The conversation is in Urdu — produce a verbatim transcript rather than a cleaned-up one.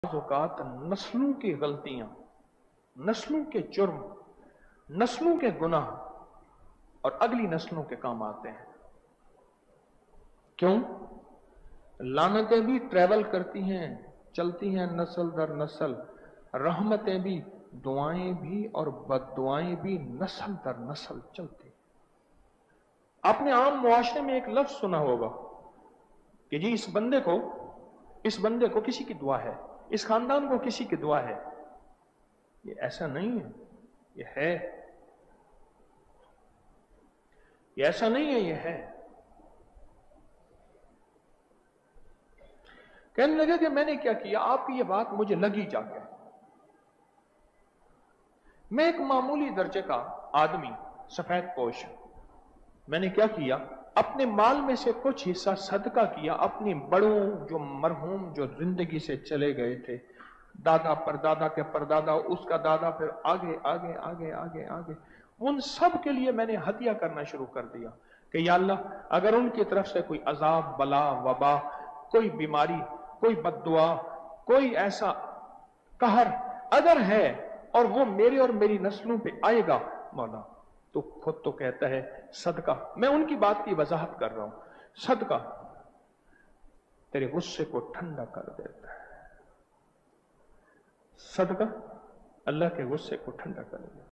بعض اوقات نسلوں کی غلطیاں، نسلوں کے جرم، نسلوں کے گناہ اور اگلی نسلوں کے کام آتے ہیں۔ کیوں؟ لعنتیں بھی ٹریول کرتی ہیں، چلتی ہیں نسل در نسل، رحمتیں بھی، دعائیں بھی اور بد دعائیں بھی نسل در نسل چلتی ہیں۔ آپ نے عام معاشرے میں ایک لفظ سنا ہوگا کہ جی اس بندے کو اس بندے کو کسی کی دعا ہے، اس خاندان کو کسی کی دعا ہے۔ یہ ایسا نہیں ہے، یہ ہے، یہ ایسا نہیں ہے، یہ ہے۔ کہنے لگے کہ میں نے کیا کیا، آپ کی یہ بات مجھے لگی جا کے۔ میں ایک معمولی درجے کا آدمی، سفید پوش، میں نے کیا کیا، اپنے مال میں سے کچھ حصہ صدقہ کیا اپنی بڑوں جو مرحوم جو زندگی سے چلے گئے تھے، دادا پردادا کے پردادا، اس کا دادا، پھر آگے آگے آگے آگے آگے، ان سب کے لیے میں نے ہدیہ کرنا شروع کر دیا کہ یا اللہ اگر ان کی طرف سے کوئی عذاب، بلا، وبا، کوئی بیماری، کوئی بد دعا، کوئی ایسا قہر اگر ہے اور وہ میرے اور میری نسلوں پہ آئے گا مولا، تو خود تو کہتا ہے صدقہ، میں ان کی بات کی وضاحت کر رہا ہوں، صدقہ تیرے غصے کو ٹھنڈا کر دیتا ہے، صدقہ اللہ کے غصے کو ٹھنڈا کر دیتا ہے۔